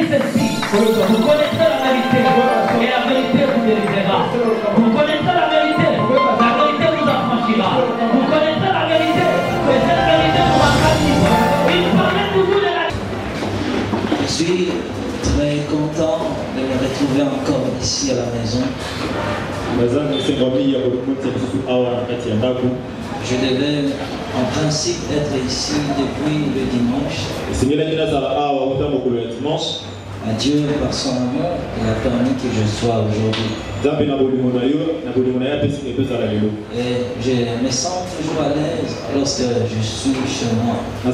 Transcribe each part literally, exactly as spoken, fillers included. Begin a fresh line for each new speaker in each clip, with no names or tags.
ceci, vous connaissez la vérité, et la vérité vous délivrera. Vous connaissez la vérité, la vérité vous affranchira. Vous connaissez la vérité, et cette vérité vous rendra libre. Il parlait toujours de la...
Je suis très content de me retrouver encore ici à la maison. Je devais en principe être ici depuis le dimanche. À Dieu, par son amour, il a permis que je sois aujourd'hui. Et je me sens toujours à l'aise lorsque je suis chez moi. En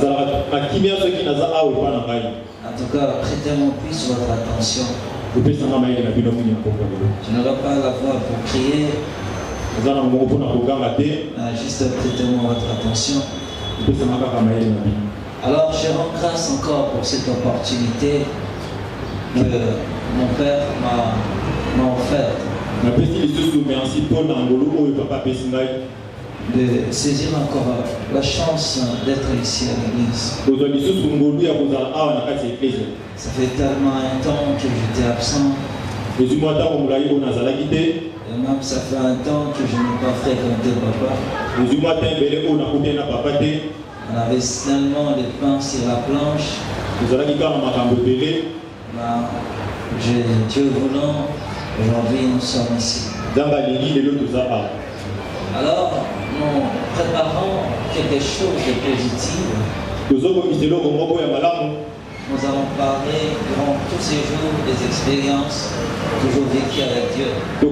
tout cas, prêtez-moi plus votre attention. Je n'aurai pas la voix pour crier. Ah, juste prêtez-moi votre attention. Alors, je rends grâce encore pour cette opportunité que mon père m'a offerte de saisir encore la chance d'être ici à l'église. Ça fait tellement un temps que j'étais absent. Et même ça fait un temps que je n'ai pas fréquenté papa. On avait tellement de pain sur la planche. Ben, je, Dieu voulant, aujourd'hui nous sommes ici. Alors, nous préparons quelque chose de positif. Nous allons parler durant tous ces jours des expériences toujours vécues avec Dieu. Vous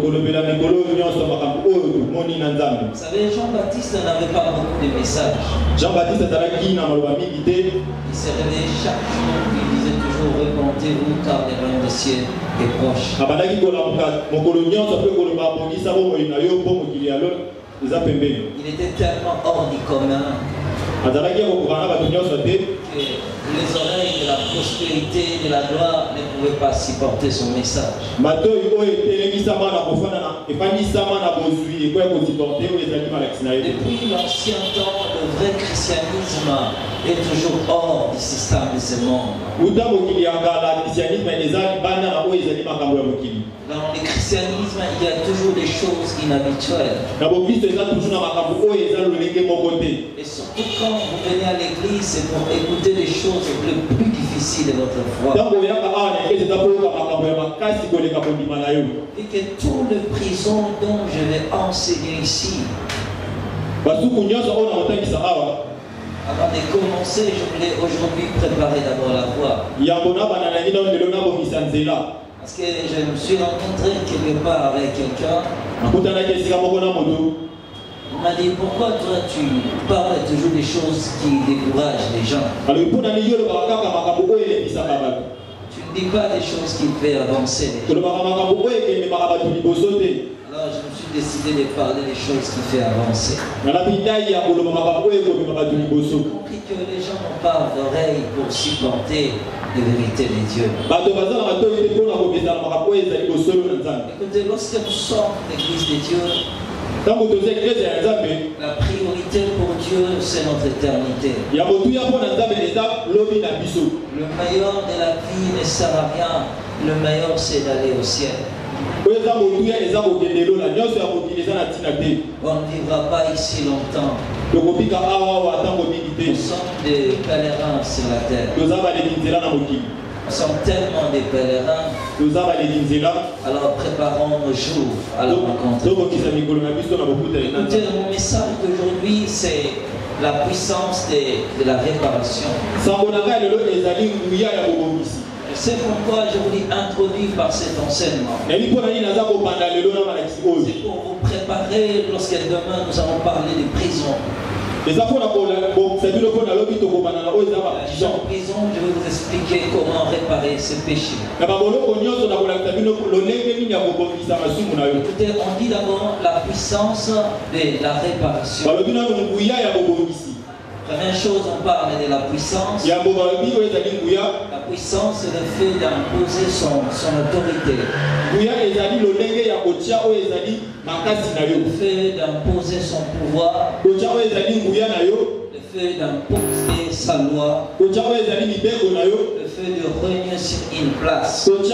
savez, Jean-Baptiste n'avait pas beaucoup de messages. Il se réveillait chaque jour, il disait toujours répondez-vous car le royaume des cieux est proche. Il était tellement hors du commun que les oreilles de la prospérité, de la gloire ne pouvaient pas supporter son message. Depuis l'ancien temps, le vrai christianisme est toujours hors du système de ce monde. Dans le christianisme, il y a toujours des choses inhabituelles. Et surtout quand vous venez à l'église, c'est pour écouter des choses les plus difficiles de votre foi. Et que tout le prison dont je vais enseigner ici, avant de commencer, je voulais aujourd'hui préparer d'abord la voie. Parce que je me suis rencontré quelque part avec quelqu'un. On m'a dit, pourquoi toi tu parles toujours des choses qui découragent les gens? Tu ne dis pas des choses qui font avancer les gens. Alors je me suis décidé de parler des choses qui font avancer. J'ai compris que les gens n'ont pas d'oreilles pour supporter les vérités de Dieu. Écoutez, lorsque nous sommes l'église de Dieu, la priorité pour Dieu, c'est notre éternité. Le meilleur de la vie ne sert à rien. Le meilleur, c'est d'aller au ciel. On ne vivra pas ici longtemps. Nous sommes des pèlerins sur la terre. Nous sommes tellement des pèlerins. Alors préparons nos jours à la rencontre. Écoutez, mon message d'aujourd'hui, c'est la puissance de, de la réparation. Je sais pourquoi je vous dis introduit par cet enseignement. C'est pour vous préparer lorsque demain nous allons parler de prison. En prison, je vais vous expliquer comment réparer ces péchés. Écoutez, on dit d'abord la puissance de la réparation. Première chose, on parle de la puissance. La puissance, c'est le fait d'imposer son, son autorité. Le fait d'imposer son pouvoir. Le fait d'imposer sa loi, le fait de régner sur une place. C'est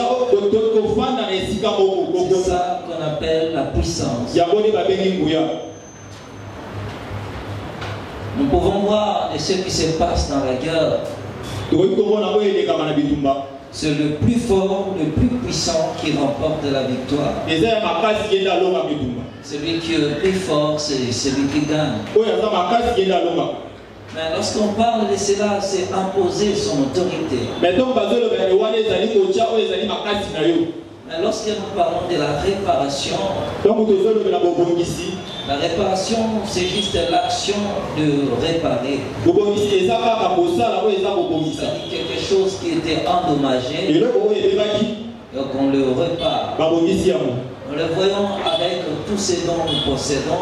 ça qu'on appelle la puissance. Nous pouvons voir de ce qui se passe dans la guerre. C'est le plus fort, le plus puissant qui remporte la victoire. Celui qui est le plus fort, c'est celui qui gagne. Mais lorsqu'on parle de cela, c'est imposer son autorité. Mais lorsque nous parlons de la réparation, la réparation, c'est juste l'action de réparer. C'est-à-dire quelque chose qui était endommagé, donc on le répare. Nous le voyons avec tous ces dons que nous possédons.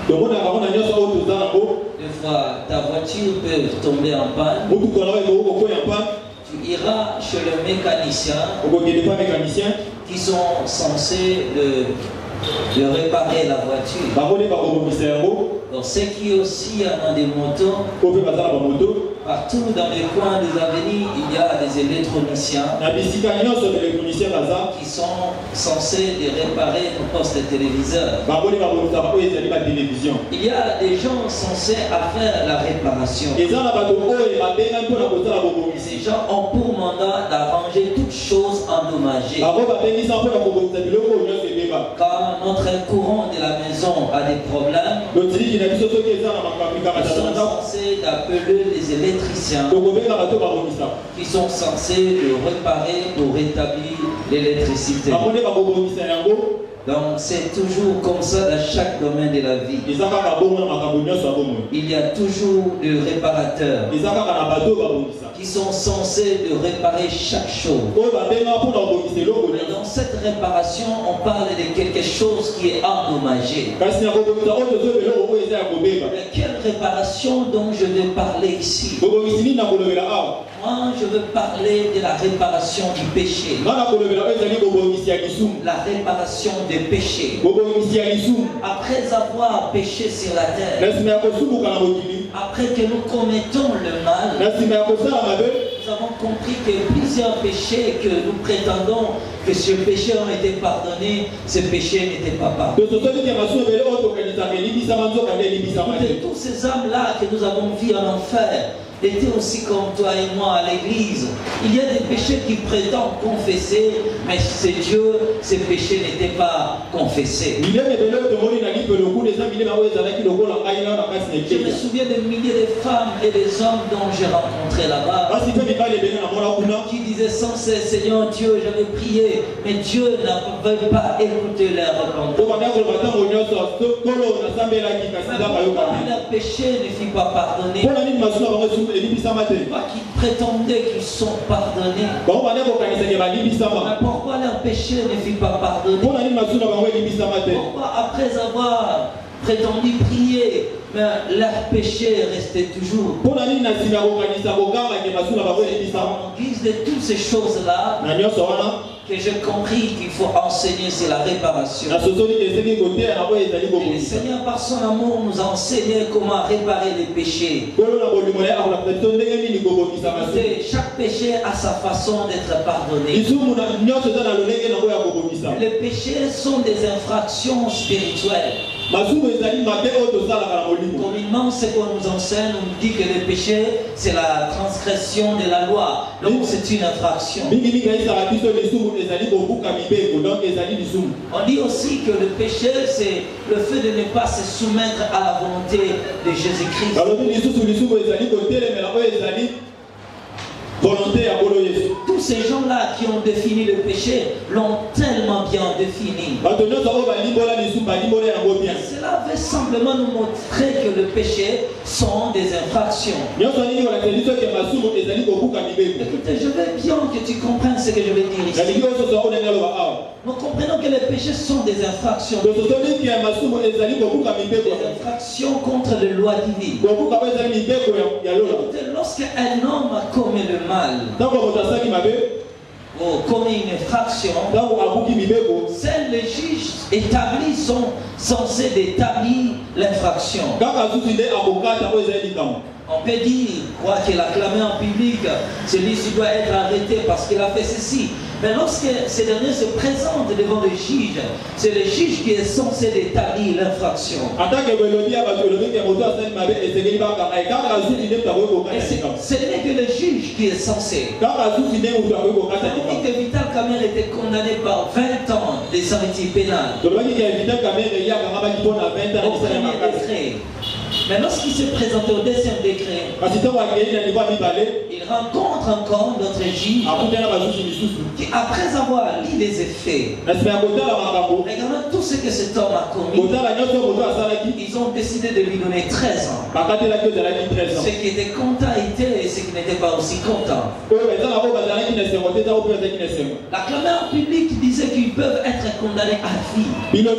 Des fois, ta voiture peut tomber en panne. Tu iras chez le mécanicien qui sont censés le, de réparer la voiture. Donc, ce qui aussi a des motos, partout dans les coins des avenues, il y a des électroniciens qui sont censés de réparer nos postes de téléviseurs. Il y a des gens censés à faire la réparation. Ces gens ont pour mandat d'arranger toutes choses endommagées. Quand notre courant de la maison a des problèmes, ils sont censés d'appeler les électriciens qui sont censés le réparer pour rétablir l'électricité. Donc c'est toujours comme ça dans chaque domaine de la vie. Il y a toujours des réparateurs qui sont censés de réparer chaque chose. Mais dans cette réparation, on parle de quelque chose qui est endommagé. De quelle réparation dont je vais parler ici? Moi, je veux parler de la réparation du péché. La réparation des péchés. Après avoir péché sur la terre, après que nous commettons le mal, nous avons compris que plusieurs péchés que nous prétendons que ces péchés ont été pardonnés, ces péchés n'étaient pas pardonnés. Et tous ces âmes-là que nous avons vus en enfer étaient aussi comme toi et moi à l'église. Il y a des péchés qui prétendent confesser, mais c'est Dieu, ces péchés n'étaient pas confessés. Je me souviens de milliers de femmes et des hommes dont j'ai rencontré là-bas qui disaient sans cesse: Seigneur Dieu, j'avais prié, mais Dieu n'avait pas écouté leur repentance. Leur péché ne fut pas pardonné. Qui prétendaient qu'ils sont pardonnés. Pourquoi leur péché ne fut pas pardonné? Pourquoi après avoir prétendu prier, mais leur péché restait toujours? En guise de toutes ces choses-là, que j'ai compris qu'il faut enseigner, c'est la réparation. Et le Seigneur, par son amour, nous a enseigné comment réparer les péchés. Chaque péché a sa façon d'être pardonné. Les péchés sont des infractions spirituelles. Communément, ce qu'on nous enseigne, on nous dit que le péché, c'est la transgression de la loi. Donc c'est une infraction. On dit aussi que le péché, c'est le fait de ne pas se soumettre à la volonté de Jésus-Christ. Tous ces gens-là qui ont défini le péché l'ont tellement bien défini. Cela veut simplement nous montrer que le péché sont des infractions. Écoutez, je veux bien que tu comprennes ce que je veux dire ici. Nous comprenons que les péchés sont des infractions. Des infractions contre les lois divines. Écoutez, lorsqu'un homme commet le mal, ou commis une infraction, seuls les juges établis sont censés établir l'infraction. On peut dire, quoi qu'il a clamé en public, celui-ci doit être arrêté parce qu'il a fait ceci. Mais lorsque ces derniers se présentent devant le juge, c'est le juge qui est censé établir l'infraction. Ce n'est que le juge qui est censé. On dit que Vital Kamerhe était condamné par vingt ans de servitude pénale. Au premier décret. Mais lorsqu'il s'est présenté au deuxième décret, il rencontre encore notre juge qui, après avoir lu les effets, regardant tout ce que cet homme a commis, ils ont décidé de lui donner treize ans. Ceux qui étaient contents étaient et ceux qui n'étaient pas aussi contents. La clameur en public disait qu'ils peuvent être condamnés à vie.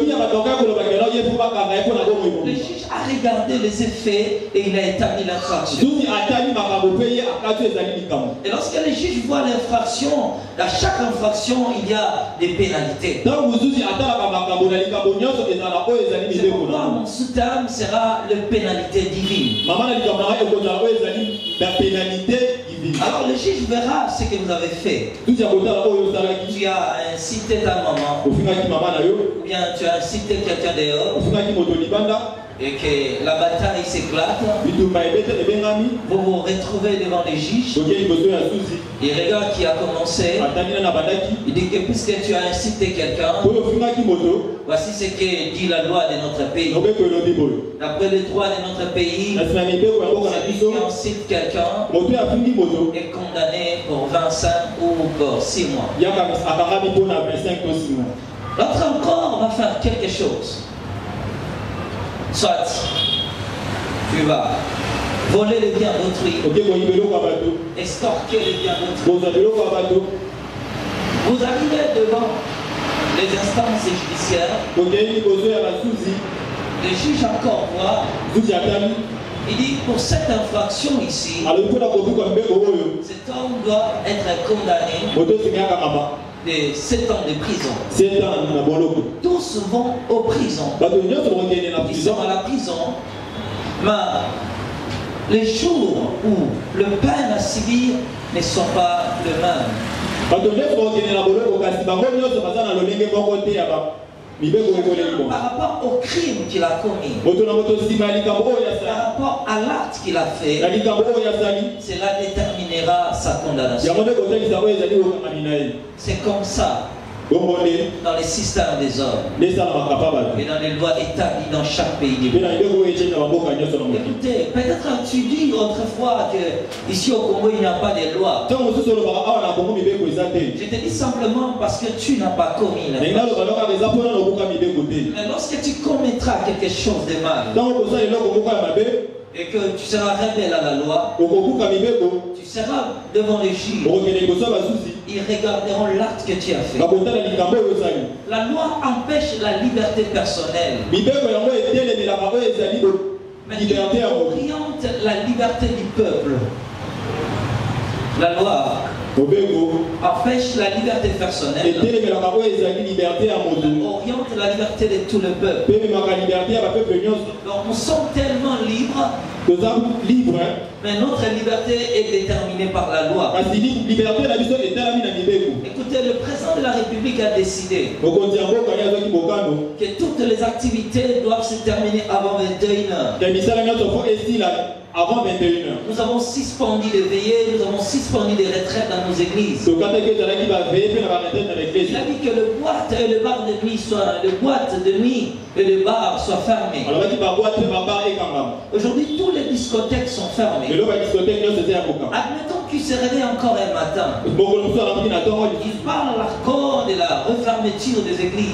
Le juge a regardé les effets et il a établi l'infraction. Et lorsque les juges voient l'infraction, à chaque infraction il y a des pénalités. C'est pourquoi mon sous-terme sera la pénalité divine. Alors le juge verra ce que vous avez fait. Tu as incité ta maman, ou bien tu as incité quelqu'un dehors, et que la bataille s'éclate. Vous vous retrouvez devant les juges. Il regarde qui a commencé. Il dit que puisque tu as incité quelqu'un, voici ce que dit la loi de notre pays. D'après le droit de notre pays, celui qui incite quelqu'un est condamné pour vingt-cinq ou pour six mois. L'autre encore va faire quelque chose. Soit tu vas voler les biens d'autrui, escorter les biens d'autrui. Vous arrivez devant les instances judiciaires, le juge encore voit, il dit pour cette infraction ici, cet homme doit être condamné de sept ans de prison. Tous vont aux prisons. Ils sont à la prison. Mais les jours où le peine à subir ne sont pas le même. Par rapport au crime qu'il a commis, par rapport à l'acte qu'il a fait, cela déterminera sa condamnation. C'est comme ça dans les systèmes des hommes et dans les lois établies dans chaque pays. Écoutez, peut-être tu dis autrefois que ici au Congo il n'y a pas de loi. Je te dis simplement parce que tu n'as pas commis la loi. Mais lorsque tu commettras quelque chose de mal et que tu seras rebelle à la loi, tu seras devant les juges. Ils regarderont l'acte que tu as fait. La loi empêche la liberté personnelle, mais il oriente la liberté du peuple. La loi empêche la liberté personnelle, oriente la liberté de tout le peuple. Donc nous sommes tellement libres, mais notre liberté est déterminée par la loi. Écoutez, le président de la République a décidé que toutes les activités doivent se terminer avant vingt et une heures. Avant vingt et une heures. Nous avons suspendu les veillées, nous avons suspendu les retraites dans nos églises. Il a dit que le boîte et le bar de nuit soient, le boîte de nuit et le bar soient fermés. Aujourd'hui, toutes les discothèques sont fermées. Admettons qu'il se réveille encore un matin. Il parle encore de la refermeture des églises.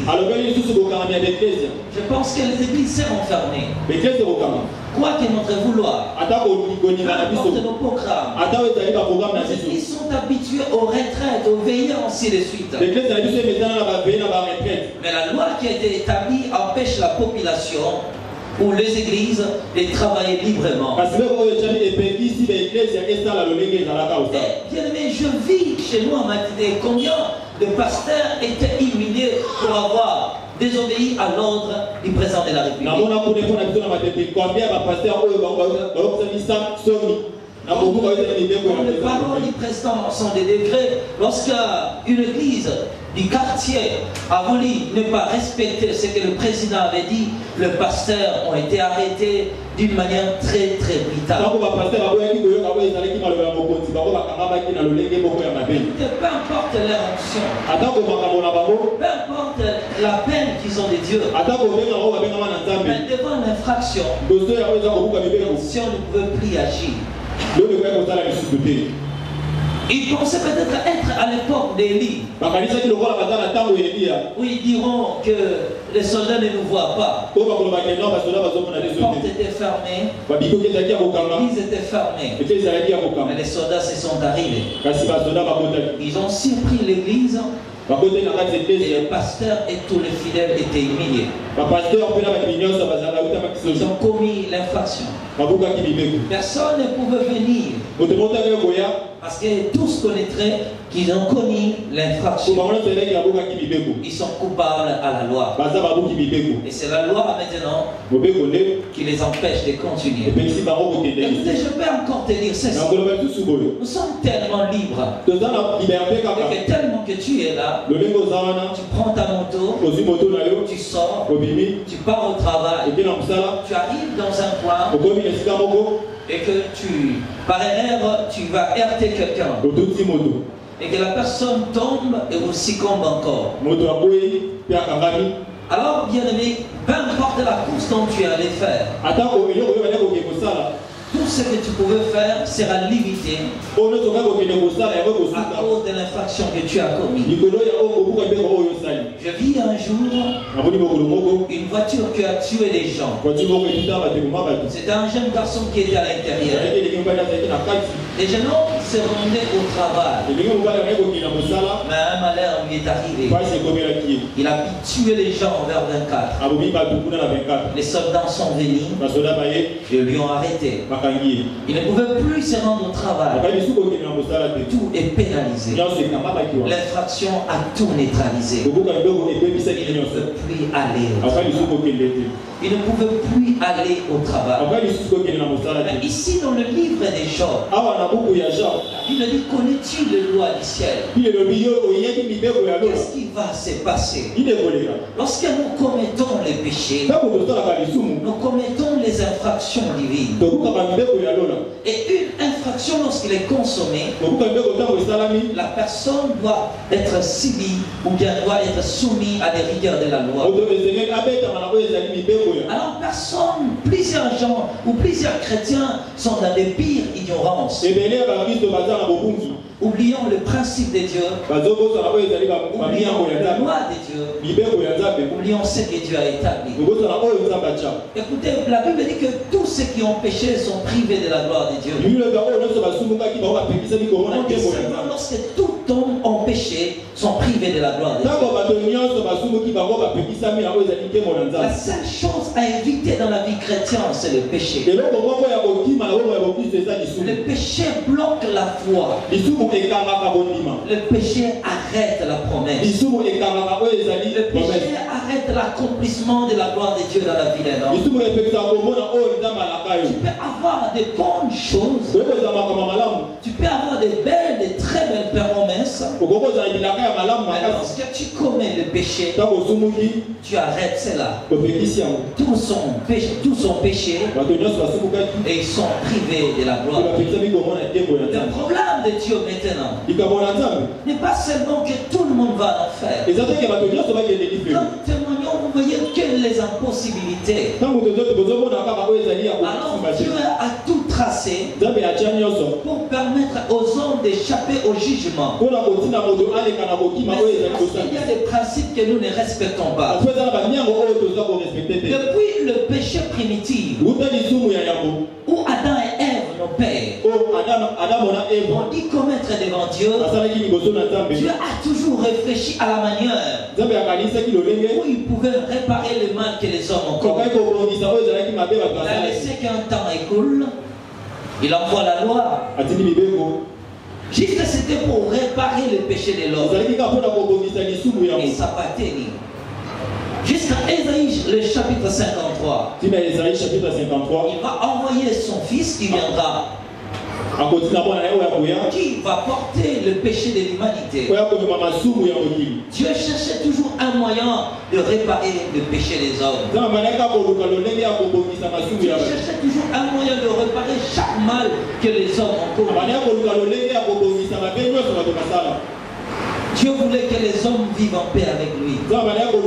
Je pense que les églises seront fermées. Quoi que notre vouloir, n'importe nos programmes, les églises sont habitués aux retraites, aux veillées, ainsi de suite. Mais la loi qui a été établie empêche la population ou les églises et travailler librement. Et bien aimé, je vis chez nous à Matidé combien de pasteurs étaient humiliés pour avoir désobéi à l'ordre du président de la République. Les paroles du président sont des degrés. Lorsqu'une église du quartier a voulu ne pas respecter ce que le président avait dit, les pasteurs ont été arrêtés d'une manière très très brutale. Peu importe leur onction, peu importe la peine qu'ils ont de Dieu, mais devant l'infraction, si on ne pouvait plus agir. Ils pensaient peut-être être à l'époque d'Élie, où ils diront que les soldats ne nous voient pas. Les portes étaient fermées, ils étaient fermés, mais les soldats se sont arrivés. Ils ont surpris l'église. Et les pasteurs et tous les fidèles étaient humiliés. Ils ont commis l'infraction. Personne ne pouvait venir. Parce que tous connaîtraient qu'ils ont commis l'infraction. Ils sont coupables à la loi. Et c'est la loi maintenant qui les empêche de continuer. Écoutez, je peux encore te dire ceci. Nous sommes tellement libres. Et que tellement que tu es là, tu prends ta moto, tu sors, tu pars au travail, tu arrives dans un coin et que tu, par erreur, tu vas heurter quelqu'un et que la personne tombe et vous succombe encore. Alors, bien aimé, peu importe la course dont tu allais faire, tout ce que tu pouvais faire sera limité à cause de l'infraction que tu as commise. Je vis un jour une voiture qui a tué des gens. C'était un jeune garçon qui était à l'intérieur. Les jeunes hommes se rendaient au travail. Mais un malheur lui est arrivé. Il a pu tuer les gens vers vingt-quatre. Les soldats sont venus et lui ont arrêté. Il ne pouvait plus se rendre au travail. Tout est pénalisé. L'infraction a tout neutralisé. Il ne peut plus aller au travail. Il ne pouvait plus aller au travail. Mais ici dans le livre des Job, il a dit, connais-tu les lois du ciel? Qu'est-ce qui va se passer? Lorsque nous commettons les péchés, nous commettons les infractions divines. Et une infraction, lorsqu'il est consommé, la personne doit être subie ou bien doit être soumise à des rigueurs de la loi. Alors personne, plusieurs gens ou plusieurs chrétiens sont dans des pires ignorances. Oublions le principe de Dieu, oublions la loi de Dieu, oublions ce que Dieu a établi. Écoutez, la Bible dit que tous ceux qui ont péché sont privés de la gloire de Dieu. Lorsque tout homme ont péché, sont privés de la gloire de Dieu. La seule chose à éviter dans la vie chrétienne, c'est le péché. Le péché bloque la foi. Le péché arrête la promesse. Le péché arrête l'accomplissement de la gloire de Dieu dans la vie d'un homme. Tu peux avoir de bonnes choses. Tu peux avoir de belles, de très belles promesses. Mais lorsque tu commets le péché, tu arrêtes cela. Tous sont péché, tous sont péchés et ils sont privés de la gloire. Le problème de Dieu maintenant n'est pas seulement que tout le monde va en faire. Quand témoignons, vous voyez quelles les impossibilités. Alors Dieu a tout tracé pour permettre aux hommes d'échapper au jugement. Mais il y a des principes que nous ne respectons pas. Depuis le péché primitif, où Adam et Ève, nos pères,
pour y commettre devant Dieu, Dieu a toujours réfléchi à la manière où il pouvait réparer le mal que les hommes ont commis. Il a laissé qu'un temps écoule, il envoie la loi. Juste c'était pour réparer le péché de l'homme. Et ça va tenir. Jusqu'à Ésaïe, le chapitre cinquante-trois. Il va envoyer son fils qui viendra, qui va porter le péché de l'humanité. Dieu cherchait toujours un moyen de réparer le péché des hommes. Dieu cherchait toujours un moyen de réparer chaque mal que les hommes ont commis. Dieu voulait que les hommes vivent en paix avec lui. Dieu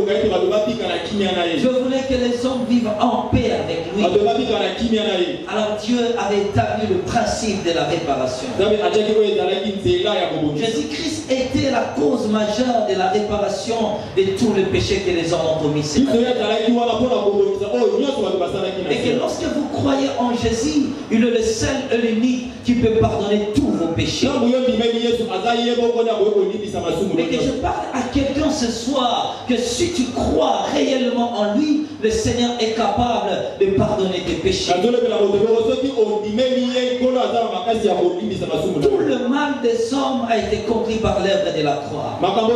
voulait que les hommes vivent en paix avec lui. Alors Dieu avait établi le principe de la réparation. Jésus-Christ était la cause majeure de la réparation de tous les péchés que les hommes ont commis. Et que lorsque vous croyez en Jésus, il est le seul et l'unique qui peut pardonner tous vos péchés. Mais que je parle à quelqu'un ce soir que si tu crois réellement en lui, le Seigneur est capable de pardonner tes péchés. Tout le mal des hommes a été compris par l'œuvre de la croix. L'œuvre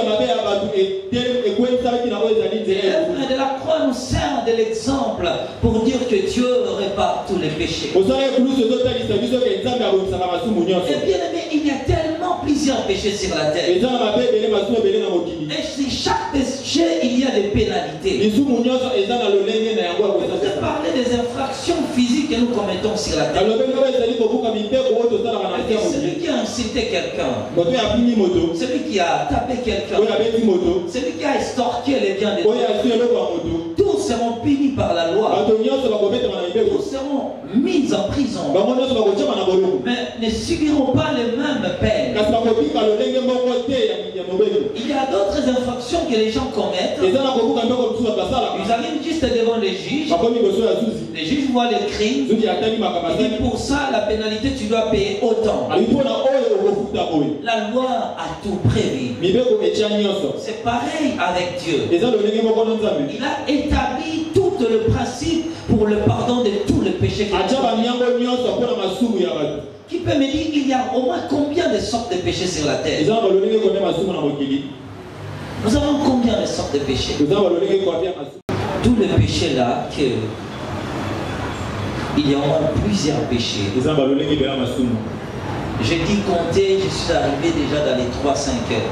de la croix nous sert de l'exemple pour dire que Dieu répare tous les péchés. Et bien aimé, il y a tellement plusieurs péchés sur la terre. Et sur chaque péché, il y a des pénalités. Je parler des infractions physiques que nous commettons sur la terre. Celui qui a insulté quelqu'un, celui qui a tapé quelqu'un, celui qui a extorqué les biens de Dieu, tous seront punis par la loi. Tous seront mis en prison. Mais ne subiront pas les mêmes peines. Il y a d'autres infractions que les gens commettent. Ils arrivent juste devant les juges. Les juges voient les crimes. Ils disent pour ça, la pénalité, tu dois payer autant. La loi a tout prévu. C'est pareil avec Dieu. Il a établi tout le principe pour le pardon de tous les péchés. Qui peut me dire il y a au moins combien de sortes de péchés sur la terre? Nous avons combien de sortes de péchés? Tous les péchés là, que il y a au moins plusieurs péchés. J'ai dit compter, je suis arrivé déjà dans les trois cents heures.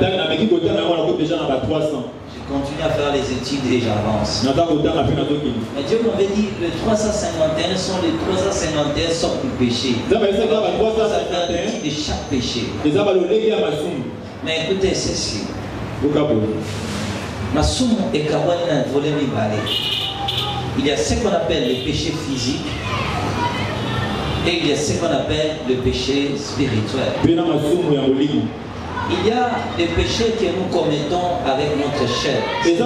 Je continue à faire les études et j'avance. Mais Dieu m'avait dit que les trois cent cinquante et un sont les trois cent cinquante et un sortes de péchés. De chaque péché. Mais écoutez ceci. Il y a ce qu'on appelle les péchés physiques et il y a ce qu'on appelle le péché spirituel. Il y a des péchés que nous commettons avec notre chair. Mais il y a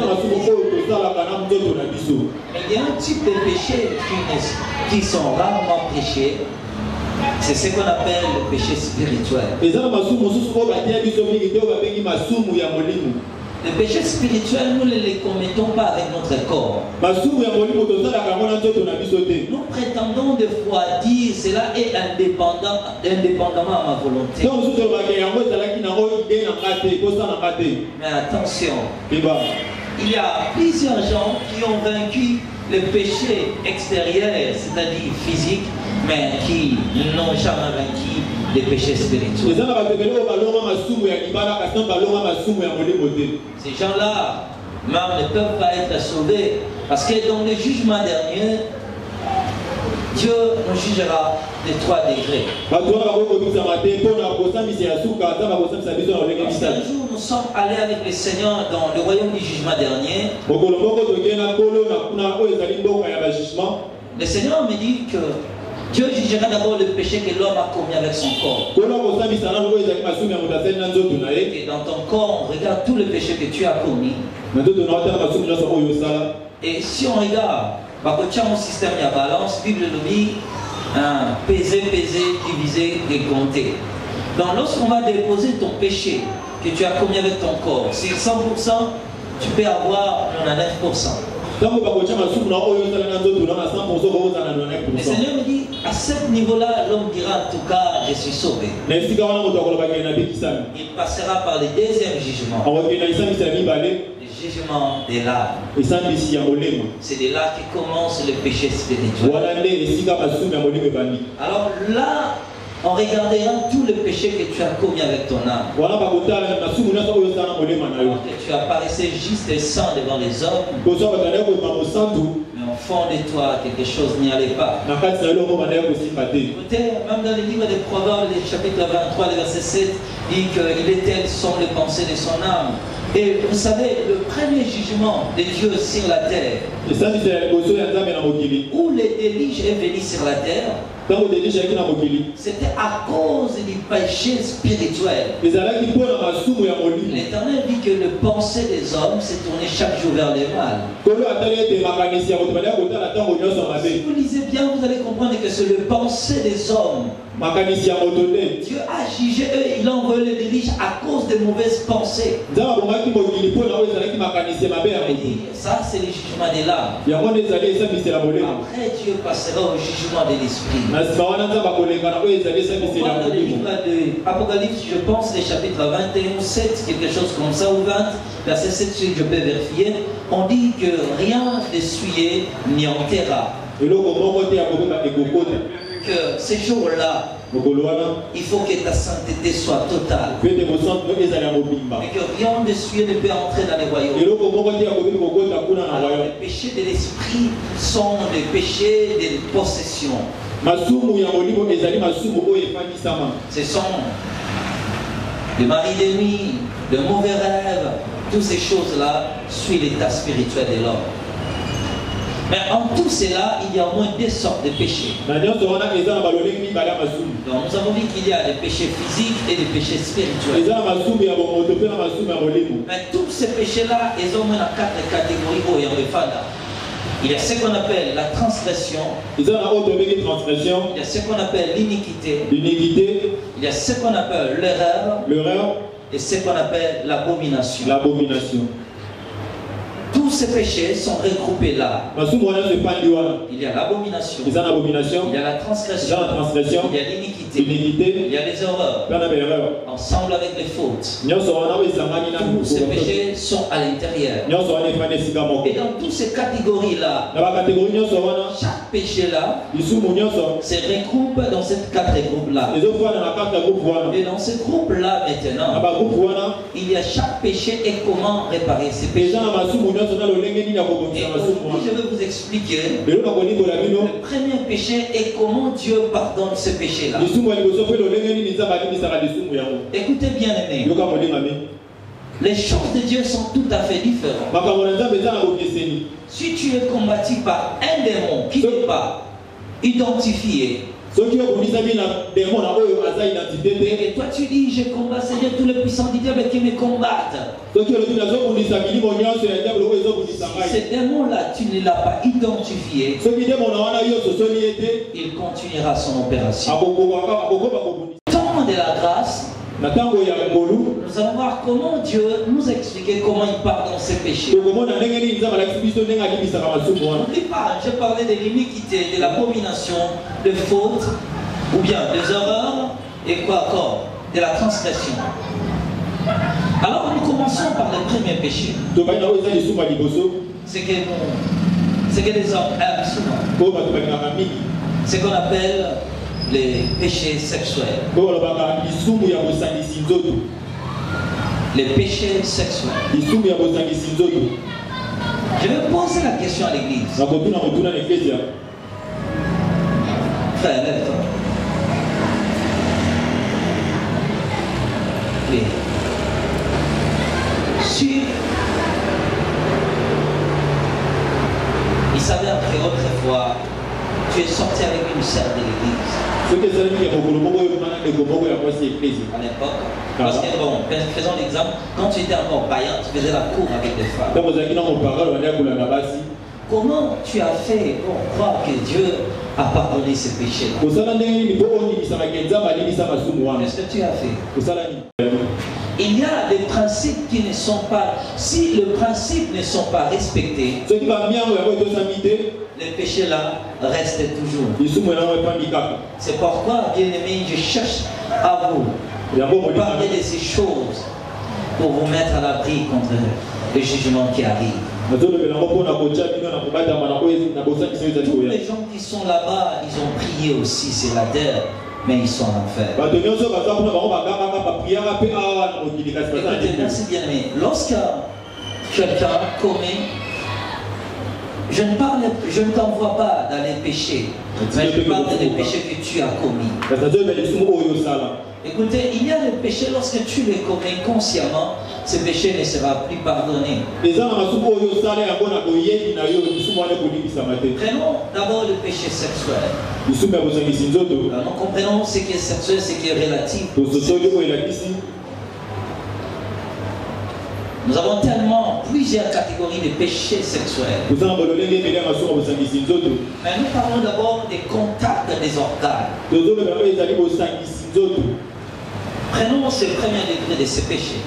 un type de péchés qui, qui sont rarement péchés. C'est ce qu'on appelle le péché spirituel. Le péché spirituel, nous ne les commettons pas avec notre corps. Nous prétendons des fois dire cela est indépendant, indépendamment à ma volonté. Mais attention, il y a plusieurs gens qui ont vaincu le péché extérieur, c'est-à-dire physique, mais qui n'ont jamais vaincu les péchés spirituels. Ces gens-là même ne peuvent pas être sauvés parce que dans le jugement dernier, Dieu nous jugera de trois degrés. Un jour, nous sommes allés avec le Seigneur dans le royaume du jugement dernier. Le Seigneur me dit que Dieu jugera d'abord le péché que l'homme a commis avec son corps. Et dans ton corps, on regarde tous les péchés que tu as commis. Et si on regarde, on système de balance, Bible nous dit,
Hein, peser, peser, diviser et compter. Donc lorsqu'on va déposer ton péché que tu as commis avec ton corps, sur cent pour cent, tu peux avoir quatre-vingt-dix-neuf pour cent. Le Seigneur me dit, à ce niveau-là, l'homme dira en tout cas, je suis sauvé. Il passera par le deuxième jugement. Le jugement de l'âme. C'est de là que commence le péché spirituel. Alors là, on regardera tout le péché que tu as commis avec ton âme. Alors que tu apparaissais juste et saint devant les hommes. Mais au fond de toi, quelque chose n'y allait pas. Écoutez, même dans le livre des Proverbes, le chapitre vingt-trois, le verset sept, dit qu'il est tel sont les pensées de son âme. Et vous savez, le premier jugement de Dieu sur la terre, où les déluge est venu sur la terre, c'était à cause du péché spirituel. L'Éternel dit que le pensée des hommes s'est tourné chaque jour vers le mal. Si vous lisez bien, vous allez comprendre que c'est le pensée des hommes. Dieu a jugé eux, il a envoyé le déluge à cause des mauvaises pensées. Ça, c'est le jugement de l'âme. Après, Dieu passera au jugement de l'esprit. Dans le livre de Apocalypse, je pense, les chapitres vingt et un, sept, quelque chose comme ça, ou vingt, verset sept, si je peux vérifier, on dit que rien de souillé n'y enterra. Que ces jours-là, il faut que ta sainteté soit totale. Et que rien de souillé ne peut entrer dans les royaumes. Alors, les péchés de l'esprit sont des péchés de possession. Ce sont des maris de nuit, de mauvais rêves, toutes ces choses-là suivent l'état spirituel de l'homme. Mais en tout cela, il y a au moins deux sortes de péchés. Donc nous avons vu qu'il y a des péchés physiques et des péchés spirituels. Mais tous ces péchés-là, ils ont au moins quatre catégories. Il y a ce qu'on appelle la transgression. Il y a ce qu'on appelle l'iniquité. Il y a ce qu'on appelle l'erreur. Et ce qu'on appelle l'abomination. Tous ces péchés sont regroupés là. Il y a l'abomination, il y a la transgression, il y a l'iniquité, il y a les horreurs, ensemble avec les fautes. Tous ces péchés sont à l'intérieur. Et dans toutes ces catégories-là, chaque péché-là se regroupe dans ces quatre groupes-là. Et dans ces groupes-là maintenant, il y a chaque péché et comment réparer ces péchés. Et aujourd'hui, je vais vous expliquer le premier péché et comment Dieu pardonne ce péché-là. Écoutez bien, aimés. Les choses de Dieu sont tout à fait différentes. Si tu es combattu par un démon qui n'est pas identifié, et toi tu dis, je combats Seigneur tous les puissants du diable qui me combattent. Ce démon-là, tu ne l'as pas identifié, il continuera son opération. Temps de la grâce, nous allons voir comment Dieu nous a expliqué comment il pardonne ses péchés. N'oublie pas, j'ai parlé de l'iniquité, de l'abomination, de faute, ou bien des horreurs, et quoi encore? De la transgression. Alors nous commençons par le premier péché. C'est que, c'est que les hommes aiment souvent. C'est qu'on appelle les péchés sexuels. Les péchés sexuels. Je vais poser la question à l'église. Frère, lève-toi. Si il s'avère que autrefois tu es sorti avec une sœur de l'église. À l'époque, parce que bon, faisons l'exemple, quand tu étais encore païen, tu faisais la cour avec des femmes. Comment tu as fait pour croire que Dieu à pardonner ces péchés-là. Qu'est-ce que tu as fait? Il y a des principes qui ne sont pas... Si les principes ne sont pas respectés, les péchés-là restent toujours. C'est pourquoi, bien-aimés, je cherche à vous parler de ces choses pour vous mettre à l'abri contre le jugement qui arrive. Tous les gens qui sont là-bas, ils ont prié aussi, c'est la terre, mais ils sont en enfer. Écoutez, merci bien aimé. Lorsque quelqu'un commet, je ne parle, je ne t'envoie pas dans les péchés, mais je parle des péchés que tu as commis. Écoutez, il y a des péchés, lorsque tu les commets consciemment, ce péché ne sera plus pardonné. Prenons d'abord le péché sexuel. Alors, nous comprenons ce qui est sexuel, ce qui est relatif. Nous avons tellement plusieurs catégories de péchés sexuels. Mais nous parlons d'abord des contacts des organes. Prenons ce premier degré de ces péchés.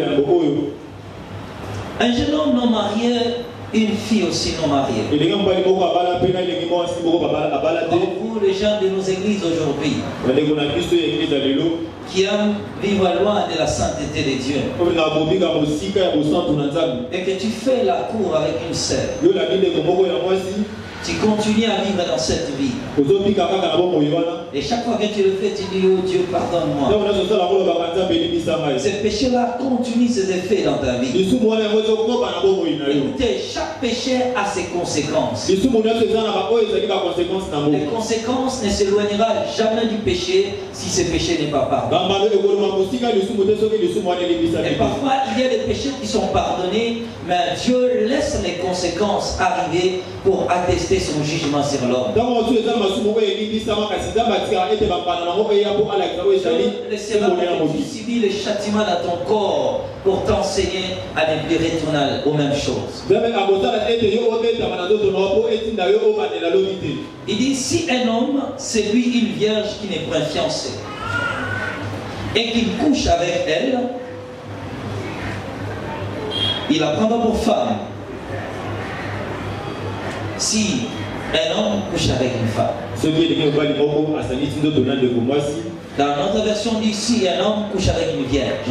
Un jeune homme non marié, une fille aussi non mariée. Pour vous, les gens de nos églises aujourd'hui, qui aiment vivre loin de la sainteté de Dieu, et que tu fais la cour avec une sœur, tu continues à vivre dans cette vie. Et chaque fois que tu le fais, tu dis, oh Dieu, pardonne-moi. Ce péché-là continue ses effets dans ta vie. Écoutez, chaque péché a ses conséquences. Les conséquences ne s'éloignera jamais du péché si ce péché n'est pas pardonné. Et parfois, il y a des péchés qui sont pardonnés, mais Dieu laisse les conséquences arriver pour attester son jugement sur l'homme. Tu subis le châtiment dans ton corps pour t'enseigner à ne plus retourner aux mêmes choses. Il dit, si un homme, c'est lui une vierge qui n'est point fiancée et qu'il couche avec elle, il la prendra pour femme. Si un homme couche avec une femme. Dans notre version dit, si un homme couche avec une vierge,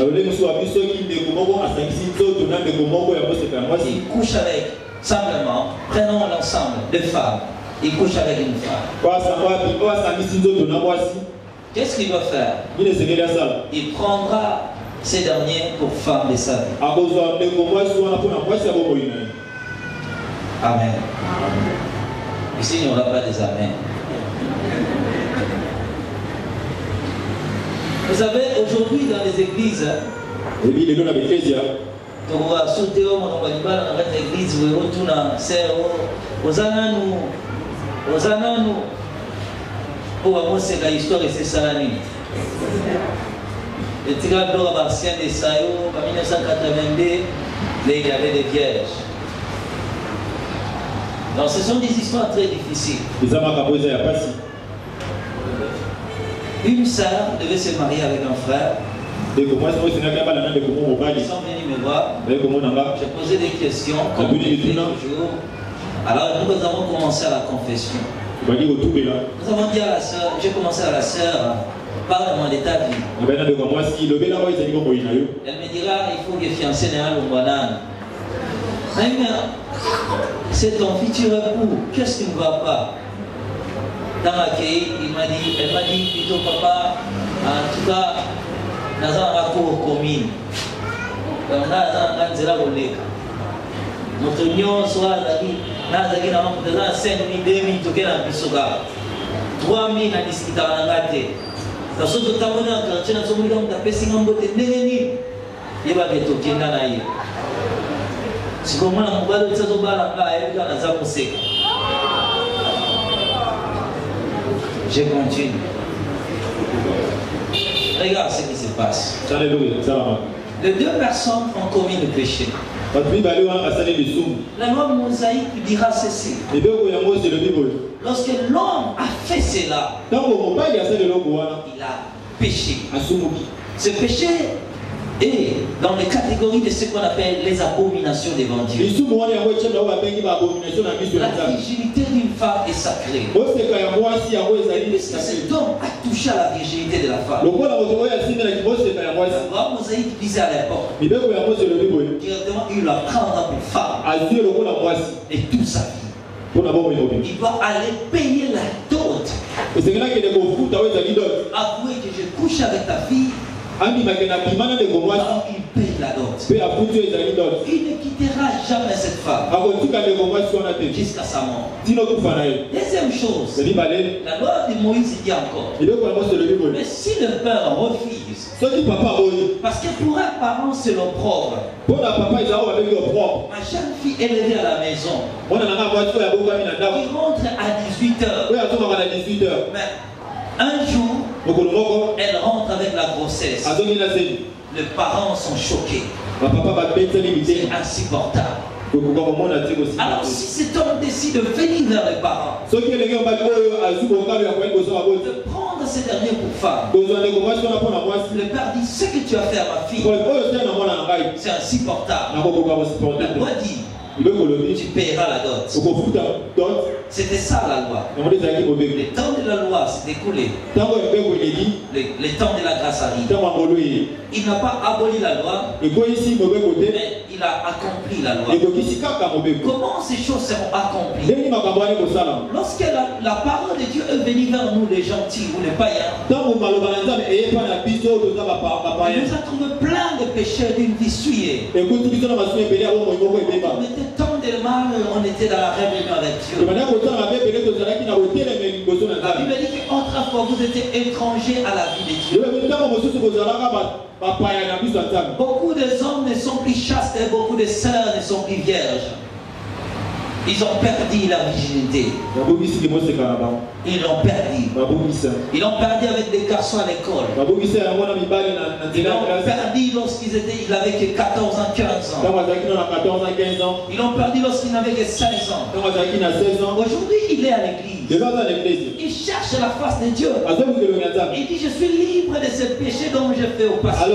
il couche avec, simplement, prenons l'ensemble de femmes, il couche avec une femme. Qu'est-ce qu'il doit faire? Il prendra ces derniers pour femme de sa vie. Amen. Ici, il n'y aura pas des amens. Vous savez, aujourd'hui dans les églises, on va sauter au monde, on va dire dans l'église, on va retourner, c'est aux ananous, aux ananous, pour avoir cette histoire et c'est ça la nuit. Le tirage d'or ancien de Sayo, en mille neuf cent quatre-vingt-deux, il y avait des vierges. Donc ce sont des histoires très difficiles. Une sœur devait se marier avec un frère. Ils sont venus me voir. J'ai posé des questions. Comme toujours. Alors nous avons commencé à la confession. Nous avons dit à la sœur, j'ai commencé à la sœur, parle-moi de ta vie. Elle me dira, il faut que fiancé n'ait un banane. C'est ton futur époux, qu'est-ce qui ne va pas? Dans l'accueil, il m'a dit, elle m'a dit plutôt papa, en tout cas, dans un rapport commune. Donc là, dans un zéro volé. Notre union soit dans cinq mille, deux mille, tout cas, trois mille, on discute en anglais. Dans ce temps, on a un chrétien, on a un chrétien, on a un chrétien, on a un chrétien. Si vous avez un mobile, vous avez un mobile. Je continue. Regarde ce qui se passe. Les deux personnes ont commis le péché. La loi mosaïque dira ceci. Lorsque l'homme a fait cela, il a péché. Ce péché est dans les catégories de ce qu'on appelle les abominations devant Dieu. La virginité d'une femme est sacrée. Puisque cet homme a touché à la virginité de la femme. La loi mosaïque disait à l'époque, directement il la prendra pour femme et toute sa vie. Il doit aller payer la dot. Avouer que je couche avec ta fille. Alors, il paye la dot. Il ne quittera jamais cette femme jusqu'à sa mort. Deuxième chose, la loi de Moïse dit encore, mais si le père refuse, parce que pour un parent c'est l'opprobre, ma jeune fille élevée à la maison, il rentre à dix-huit heures, mais un jour, elle rentre avec la grossesse. Les parents sont choqués. C'est insupportable. Alors si cet homme décide de venir vers les parents, de prendre ces derniers pour femme, le père dit, ce que tu as fait à ma fille, c'est insupportable. La loi dit, tu paieras la dot. C'était ça la loi. Le temps de la loi s'est écoulé. Le, le temps de la grâce arrive. Il n'a pas aboli la loi, mais il a accompli la loi. Comment ces choses seront accomplies? Lorsque la, la parole de Dieu est venue vers nous, les gentils ou les païens, il nous a trouvé plein de péchés d'une vie souillée. On était tant de mal, on était dans la rébellion avec Dieu. La Bible dit qu'autrefois vous étiez étrangers à la vie de Dieu. Beaucoup des hommes ne sont plus chastes et beaucoup de sœurs ne sont plus vierges. Ils ont perdu la virginité. Ils l'ont perdu. Ils l'ont perdu avec des garçons à l'école. Ils l'ont perdu lorsqu'ils étaient, ils n'avaient que quatorze ans, quinze ans. Ils l'ont perdu lorsqu'ils n'avaient que seize ans. Aujourd'hui, il est à l'église. Il cherche la face de Dieu. Il dit, je suis libre de ce péché dont j'ai fait au passé.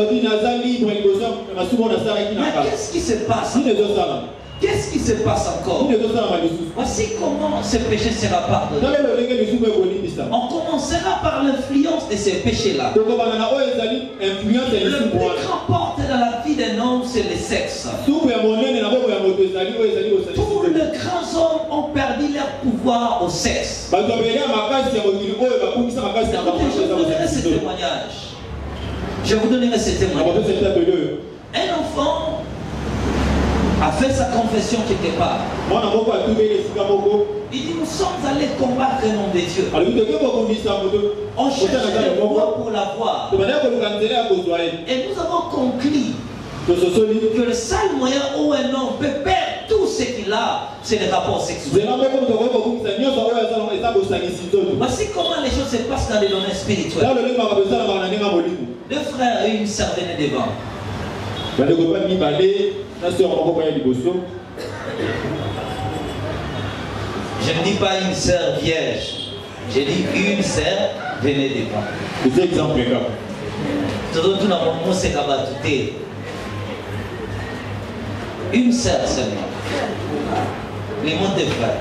Mais qu'est-ce qui se passe? Qu'est-ce qui se passe encore? Voici comment ce péché sera pardonné. On commencera par l'influence de ces péchés-là. Le plus grand porte dans la vie d'un homme, c'est le sexe. Tous les grands hommes ont perdu leur pouvoir au sexe. Je vous donnerai ce témoignage. Je vous donnerai ce témoignage. Un enfant a fait sa confession quelque part. Il dit, nous sommes allés combattre le nom de Dieu. On cherche les voies pour l'avoir. Et nous avons conclu que le seul moyen où un homme peut perdre tout ce qu'il a, c'est les rapports sexuels. Voici comment les choses se passent dans les domaines spirituels. Deux frères et une sœur venaient devant. Je ne dis pas une sœur vierge, je dis une sœur venez devant.
C'est exemple là.
Tout le monde s'est abattu. Une sœur seulement. Les mots de frère.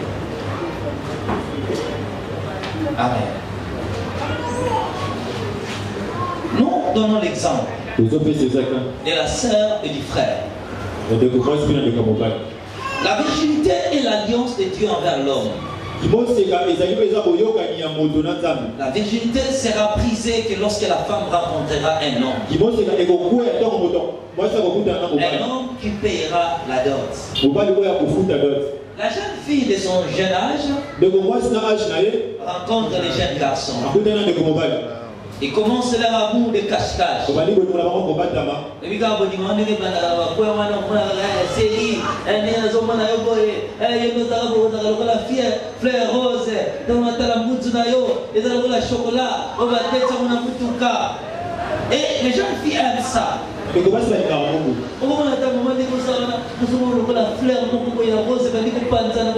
Amen. Nous donnons l'exemple de la sœur et du frère. La virginité est l'alliance de Dieu envers l'homme. La virginité sera brisée que lorsque la femme rencontrera un homme. Un homme qui paiera la dot. La jeune fille de son jeune âge rencontre les jeunes garçons. Ils commencent leur amour de cache-cache. Fleur rose, et les jeunes filles aiment ça.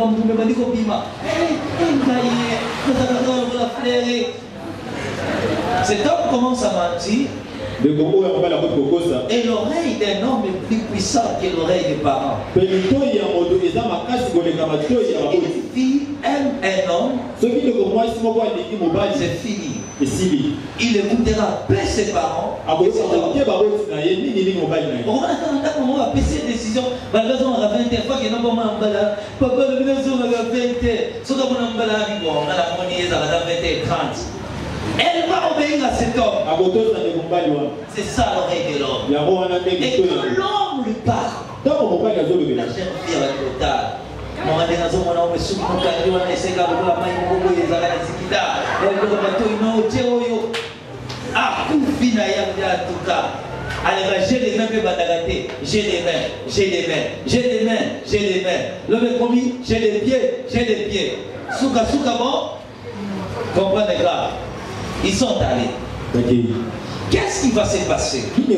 Cet homme commence à mentir. Et l'oreille d'un homme est plus puissante que l'oreille des parents. Une fille aime un homme, c'est fini. Il écoutera plus ses parents. On va faire ses décisions. On va faire des fois que nous avons papa, le maison a vingt trente. Elle va obéir à cet homme. C'est ça l'oreille de l'homme. Et quand l'homme lui parle, la jeune fille va être totale. Ah, alors j'ai les mains, j'ai les mains, j'ai les mains, j'ai les mains, j'ai les mains. L'homme est promis, j'ai les pieds, j'ai les pieds. Souka, souka, bon. Comprenez là. Ils sont allés. Qu'est-ce qui va se passer? Lui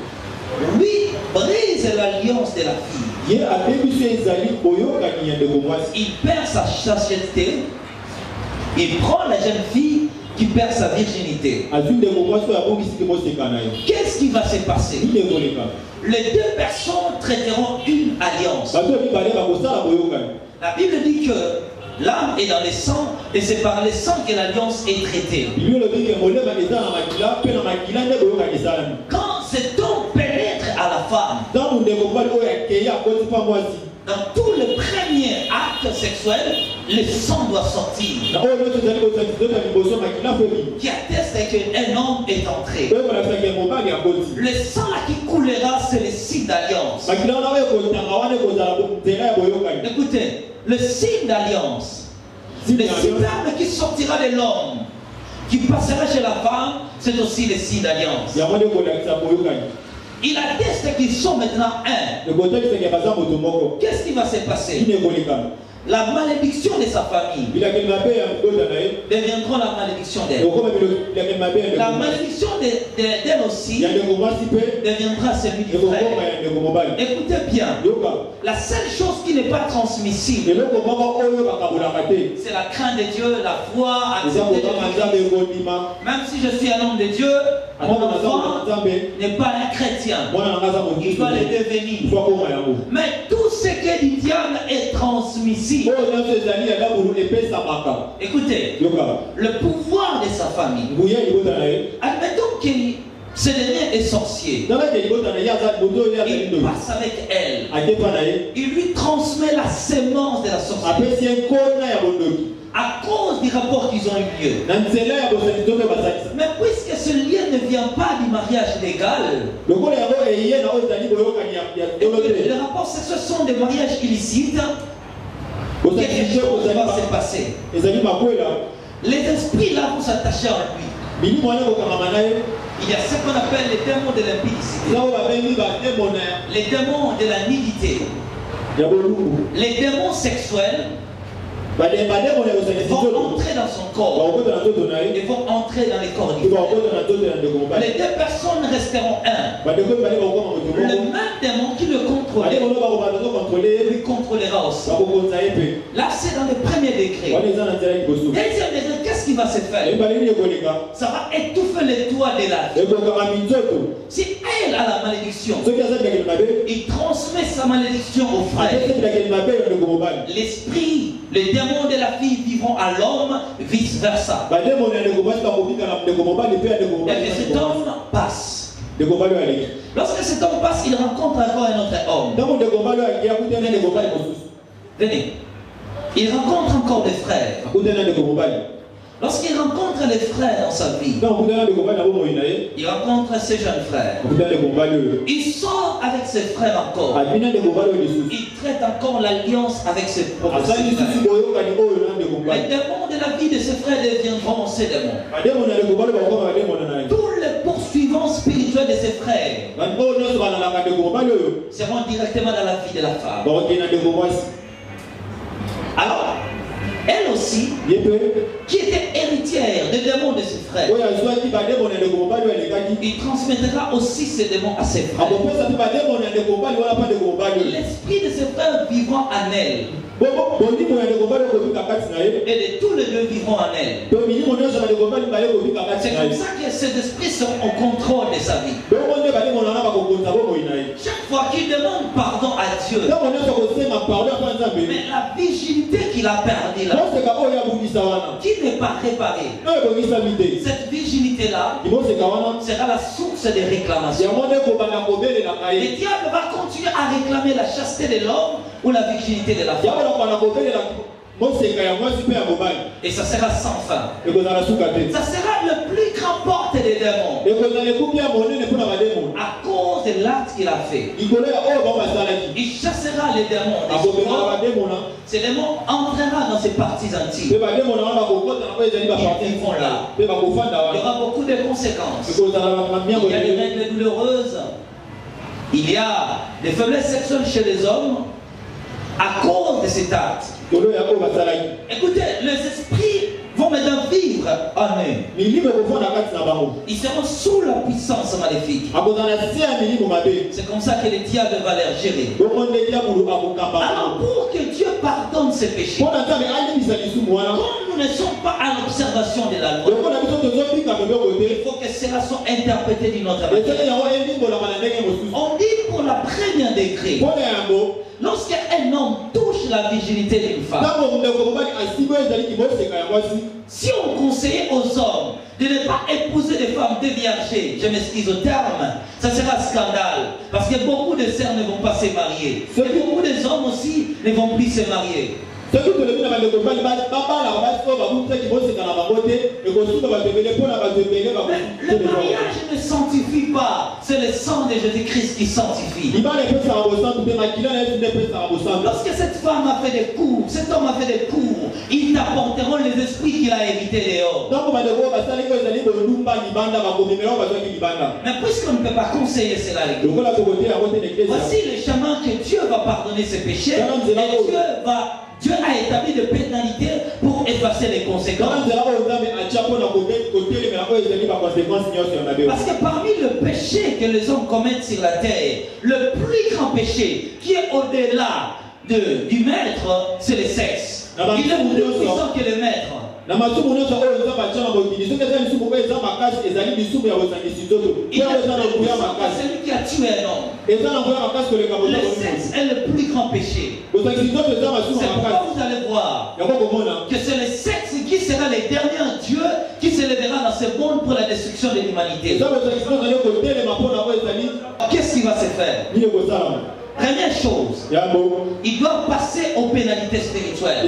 brise l'alliance de la fille. Il perd sa chasteté. Il prend la jeune fille qui perd sa virginité. Qu'est-ce qui va se passer? Les deux personnes traiteront une alliance. La Bible dit que l'âme est dans le sang et c'est par le sang que l'alliance est traitée. Quand cet homme pénètre à la femme, dans tout le premier acte sexuel, le sang doit sortir. Qui atteste qu'un homme est entré. Le sang qui coulera, c'est le signe d'alliance. Écoutez, le signe d'alliance, le sperme qui sortira de l'homme, qui passera chez la femme, c'est aussi le signe d'alliance. Il atteste qu'ils sont maintenant un. Qu'est-ce qui va se passer? La malédiction de sa famille deviendra la malédiction d'elle. La malédiction d'elle aussi deviendra celui du frère. Écoutez bien, la seule chose qui n'est pas transmissible, c'est la crainte de Dieu, la foi, accepter de Dieu. Même si je suis un homme de Dieu, mon enfant n'est pas un chrétien. Il doit le devenir. Mais tout ce que du diable est transmissible. Écoutez, le pouvoir de sa famille. Admettons que ce dernier est sorcier. Il passe avec elle. Il lui transmet la sémence de la sorcellerie. À cause du rapport qu'ils ont eu lieu. Mais puisque ce lien ne vient pas du mariage légal, les rapports sexuels sont des mariages illicites, quelque chose va se passer. Les esprits là vont s'attacher à lui. Il y a ce qu'on appelle les démons de l'impudicité, les démons de la nudité, les démons sexuels. Ils vont entrer dans son corps. Ils vont entrer dans les corps du frère. Les deux personnes resteront un. Le même démon qui le contrôlait lui contrôlera aussi. Là, c'est dans le premier degré. Deuxième degré, qu'est-ce qui va se faire? Ça va étouffer les toits de la vie. Si elle a la malédiction, il transmet sa malédiction au frère. L'esprit, les démons de la fille vivront à l'homme, vice versa. Et que cet homme passe. Lorsque cet homme passe, il rencontre encore un autre homme. Venez. Il rencontre encore des frères. Lorsqu'il rencontre les frères dans sa vie, il rencontre ses jeunes frères. Il sort avec ses frères encore. Il traite encore l'alliance avec ses propres frères. Les démons de la vie de ses frères deviendront ses démons. Tous les poursuivants spirituels de ses frères seront directement dans la vie de la femme. Alors, elle aussi, qui était
héritière des démons de ses frères. Il transmettra aussi ses démons à ses frères. L'esprit de ses frères vivront en elle. Et de tous les deux vivront en elle. C'est comme ça que ces esprits sont au contrôle de sa vie. Chaque fois qu'il demande pardon à Dieu, mais la vigilité qu'il a perdue là, qui n'est pas réparée, cette vigilité-là sera la source des réclamations. Le diable va continuer à réclamer la chasteté de l'homme ou la vigilité de la femme. Et ça sera sans fin. Ça sera le plus grand porte des démons. À cause de l'acte qu'il a fait. Il chassera les démons. Ces démons entreront dans ses parties intimes. Ils vivront là. Il y aura beaucoup de conséquences. Il y a des règles douloureuses. Il y a des faiblesses sexuelles chez les hommes à cause de cet acte. Écoutez, les esprits vont maintenant vivre en eux. Ils seront sous la puissance maléfique. C'est comme ça que le diable va les gérer. Alors pour que Dieu pardonne ses péchés, comme nous ne sommes pas à l'observation de la loi, il faut que cela soit interprété d'une autre manière. On dit pour la première degré, lorsqu'un homme touche la virginité d'une femme, si on conseillait aux hommes de ne pas épouser des femmes déviergées, je m'excuse au terme, ça sera scandale. Parce que beaucoup de sœurs ne vont pas se marier. Et beaucoup de hommes aussi ne vont plus se marier. Le mariage ne sanctifie pas, c'est le sang de Jésus-Christ qui sanctifie. Lorsque cette femme a fait des cours, cet homme a fait des cours, ils t'apporteront les esprits qu'il a hérités dehors. Mais puisqu'on ne peut pas conseiller cela, voici le chemin que Dieu va pardonner ses péchés et Dieu va Dieu a établi des pénalités pour effacer les conséquences. Parce que parmi le péché que les hommes commettent sur la terre, le plus grand péché qui est au-delà de, du maître, c'est le sexe. Il est plus puissant que le maître. Il a celui qui a tué un homme. Le sexe est le plus grand péché. C'est pourquoi vous allez voir que c'est le sexe qui sera le dernier Dieu qui se lèvera dans ce monde pour la destruction de l'humanité. Qu'est-ce qui va se faire? Première chose, il doit passer aux pénalités spirituelles.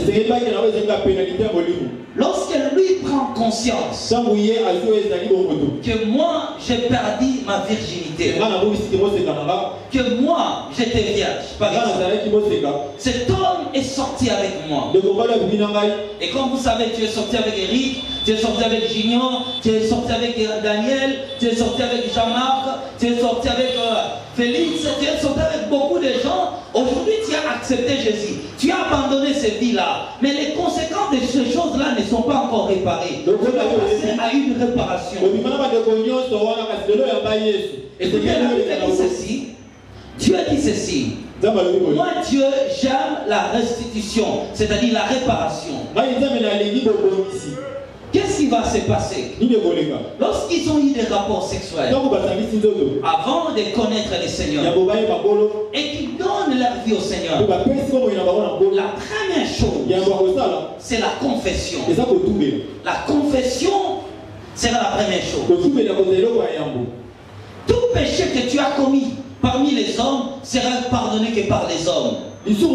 Lorsque lui prend conscience que moi j'ai perdu ma virginité, que moi j'étais vierge, par exemple, cet homme est sorti avec moi. Et comme vous savez, tu es sorti avec Eric, tu es sorti avec Junior, tu es sorti avec Daniel, tu es sorti avec Jean-Marc, tu es sorti avec euh, Félix, tu es sorti avec beaucoup de gens. Aujourd'hui, tu as accepté Jésus. Tu as abandonné ces vies-là. Mais les conséquences de ces choses-là ne sont pas encore réparées. Tu dois passer à une réparation. Et Dieu dit ceci. Dieu dit ceci. Moi, Dieu, j'aime la restitution, c'est-à-dire la réparation. Qu'est-ce qui va se passer lorsqu'ils ont eu des rapports sexuels avant de connaître le Seigneur et qu'ils donnent leur vie au Seigneur? La première chose, c'est la confession. La confession sera la première chose. Tout péché que tu as commis parmi les hommes sera pardonné que par les hommes. Et que je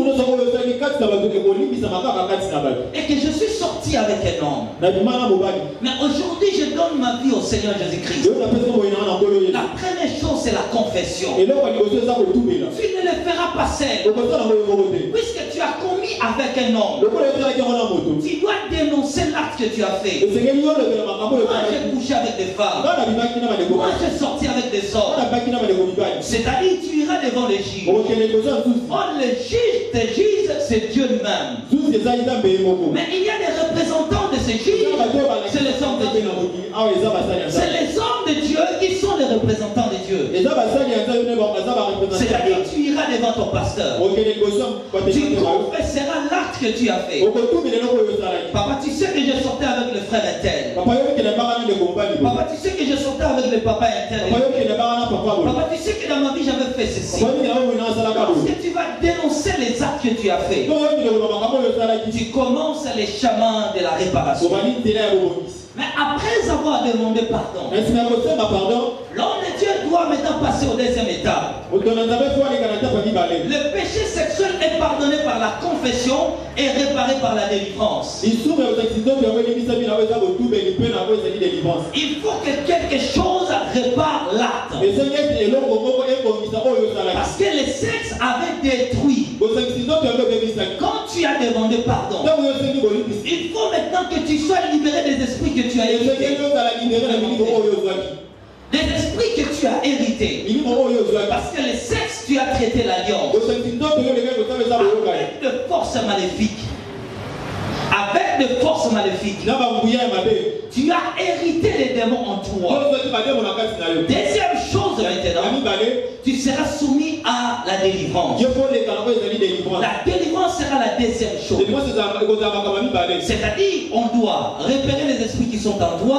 suis sorti avec un homme. Mais aujourd'hui je donne ma vie au Seigneur Jésus-Christ. La première chose c'est la confession. Tu ne le feras pas seul. Puisque tu as commis avec un homme, tu dois dénoncer l'acte que tu as fait. Moi j'ai couché avec des femmes. Moi j'ai sorti avec des hommes. C'est-à-dire tu iras devant les juges. Oh, les juges, tes juges, c'est Dieu lui-même. Mais il y a des représentants de ces juifs, c'est les hommes de Dieu. C'est les hommes de Dieu qui sont les représentants de Dieu. C'est-à-dire que tu iras devant ton pasteur. Tu confesseras l'acte que tu as fait. Papa, tu sais que je sortais avec le frère Intel. Papa, tu sais que je sortais avec le papa Intel. Papa, tu sais que dans ma vie j'avais fait ceci. Parce que tu vas dénoncer les actes que tu as fait. Tu commences les chemins de la réparation. Mais après avoir demandé pardon, l'homme de Dieu doit maintenant passer au deuxième étape. Le péché sexuel est pardonné par la confession et réparé par la délivrance. Il faut que quelque chose répare l'acte. Parce que le sexe avait détruit. Quand tu as demandé pardon, il faut maintenant que tu sois libéré des esprits que tu as hérités. Des esprits que tu as hérités. Parce que le sexe, tu as traité l'alliance avec de forces maléfiques. Avec de forces maléfiques. Tu as hérité les démons en toi. Deuxième chose maintenant, tu seras soumis à la délivrance. La délivrance sera la deuxième chose. C'est-à-dire, on doit repérer les esprits qui sont en toi.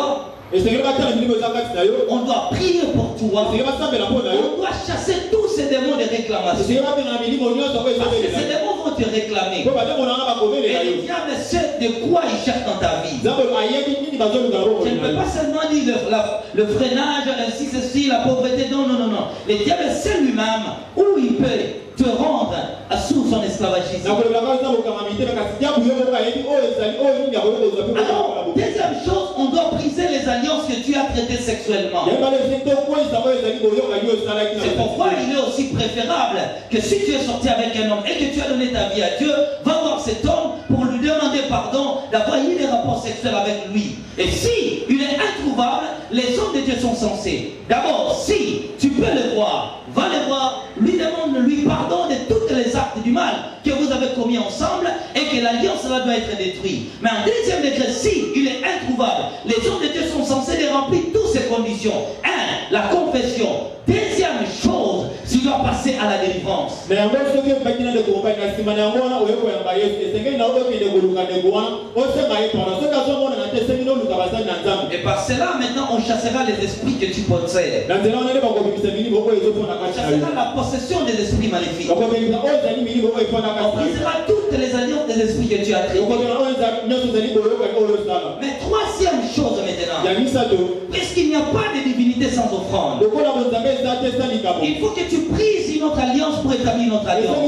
On doit prier pour toi. On doit chasser tous ces démons de réclamation. Parce que ces démons vont te réclamer. Et le diable sait de quoi il cherche dans ta vie. Je ne peux pas seulement dire le, la, le freinage, ainsi ceci, la pauvreté. Non, non, non, non. Le diable sait lui-même où il peut te rendre sous son esclavagisme. Alors, deuxième chose, on doit briser les alliances que tu as traitées sexuellement. C'est pourquoi il est aussi préférable que si tu es sorti avec un homme et que tu as donné ta vie à Dieu, va voir cet homme pour lui demander pardon d'avoir eu des rapports sexuels avec lui. Et si il est introuvable, les hommes de Dieu sont censés. D'abord, si tu peux le voir, va le voir, lui demande lui pardon de tous les actes du mal que vous avez commis ensemble et que l'alliance doit être détruite. Mais en deuxième degré, si il est introuvable, les hommes de Dieu sont censés de remplir toutes ces conditions. Un, la confession. Deuxième chose, tu dois passer à la délivrance. Et par cela, maintenant, on chassera les esprits que tu possèdes. On chassera la possession des esprits maléfiques. On brisera toutes les alliances des esprits que tu as traitées. Mais troisième chose maintenant, puisqu'il n'y a pas de divinité sans offrande, il faut que tu brises une autre alliance pour établir une autre alliance.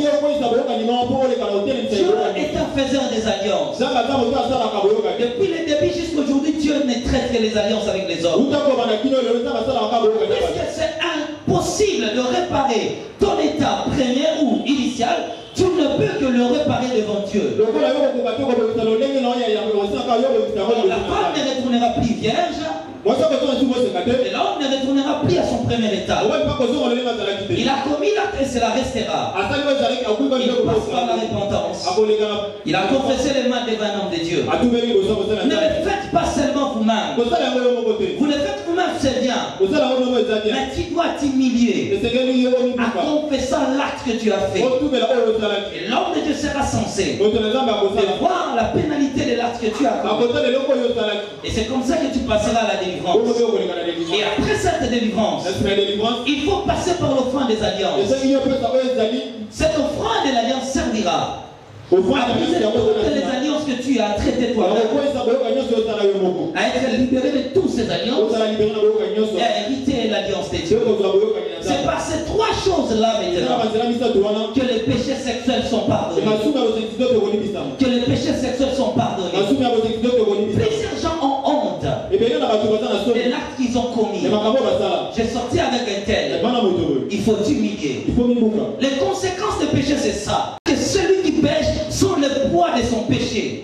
Dieu est un faiseur des alliances. Depuis le début jusqu'à aujourd'hui, Dieu ne traite que les alliances avec les hommes. Puisque c'est impossible de réparer ton état premier ou initial, tu ne peux que le réparer devant Dieu. La femme ne retournera plus vierge. Et l'homme ne retournera plus à son premier état. Il a commis l'acte et cela restera. Il passe par la repentance. Il a confessé les mains devant un homme de Dieu. Ne le faites pas seulement vous-même. Vous le faites vous-même, c'est bien. Mais tu dois t'humilier en confessant l'acte que tu as fait. Et l'homme de Dieu sera censé de voir la pénalité de l'acte que tu as commis. Et c'est comme ça que tu passeras à la délivrance. Et après cette délivrance, il faut passer par l'offrande des alliances. Cette offrande de l'alliance servira à briser toutes les alliances que tu as traitées toi-même, à être libéré de toutes ces alliances et à hériter l'alliance de Dieu. C'est par ces trois choses-là maintenant que les péchés sexuels sont pardonnés. Que les péchés sexuels sont pardonnés. Plusieurs gens ont honte de l'acte qu'ils ont commis. J'ai sorti avec un tel. Il faut t'humilier. Les conséquences du péché, c'est ça. Que celui qui pêche sous le poids de son péché.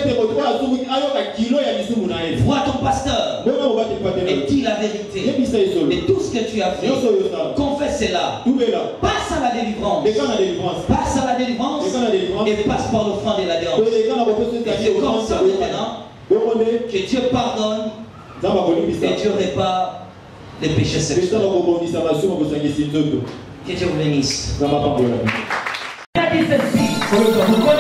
Vois ton pasteur et dis la vérité de tout ce que tu as fait. Confesse cela. Passe à la délivrance. Passe à la délivrance et passe par l'offrande de l'alliance. Et c'est comme ça maintenant
Que Dieu pardonne et Dieu répare les péchés sexuels. Que Dieu vous bénisse.
Il a dit ceci. Vous